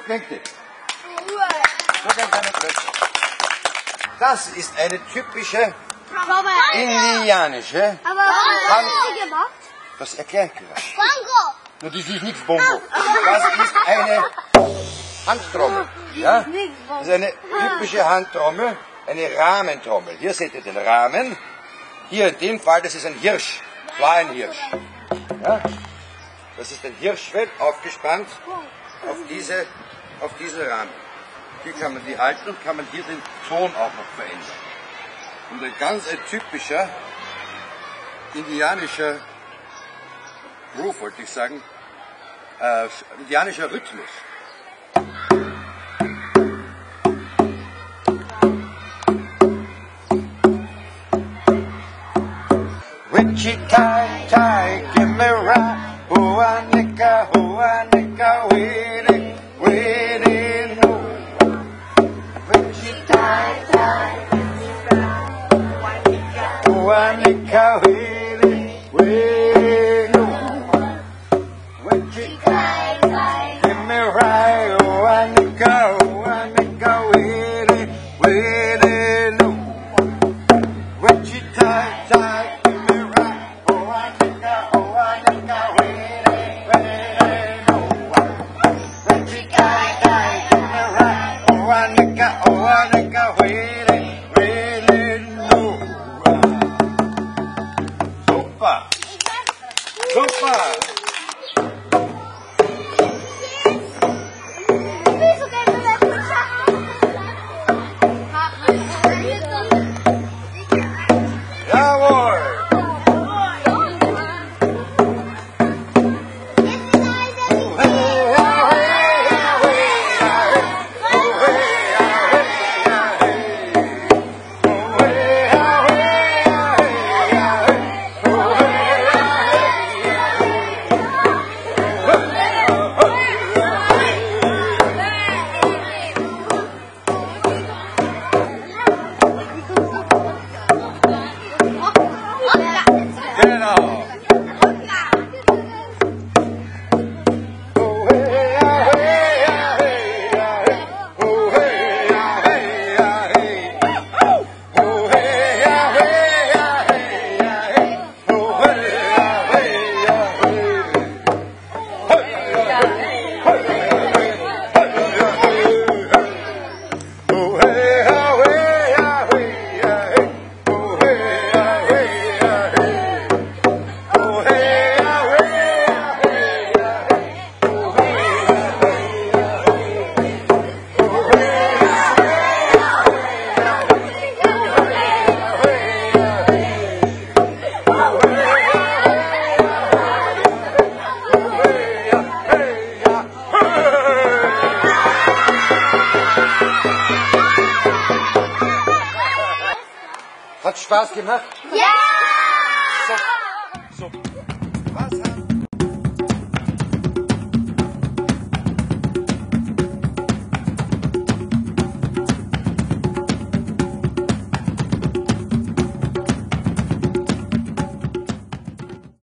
klingt die? So klingt eine Flöte. Das ist eine typische indianische Hand. Das erklärt gleich. Bongo! Nur das ist nichts Bongo. Das ist eine Handtrommel. Ja? Das ist eine typische Handtrommel, eine Rahmentrommel. Hier seht ihr den Rahmen. Hier in dem Fall, das ist ein Hirsch, war ein Hirsch. Ja? Das ist ein Hirschfell aufgespannt auf diesen Rahmen. Hier kann man die halten und kann man hier den Ton auch noch verändern. Und ein ganz typischer indianischer Groove, wollte ich sagen, indianischer Rhythmus. Wichita, tie, give me right. Huanica, waiting, waiting, no. Wichita, Huanica, waiting, waiting, no. Wichita, give me right. Huanica, waiting, waiting, no. Wichita, Super! Jawohl! Hat Spaß gemacht? Ja! So. Was haben